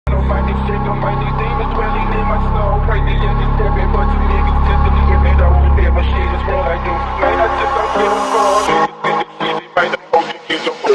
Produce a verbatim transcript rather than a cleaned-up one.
No money shit, no money demons dwelling in my soul. Crazy in this heaven, but you niggas just to live it over there. My shit is real like this. Man, I just don't get a phone. Niggas in the city, man, the motion is your